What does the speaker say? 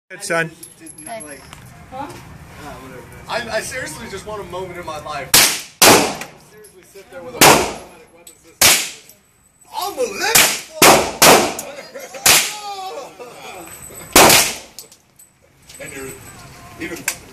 Good, son. Hey. Huh? I seriously just want a moment in my life. Seriously sit there with a automatic weapon system. I'm a living. And you're even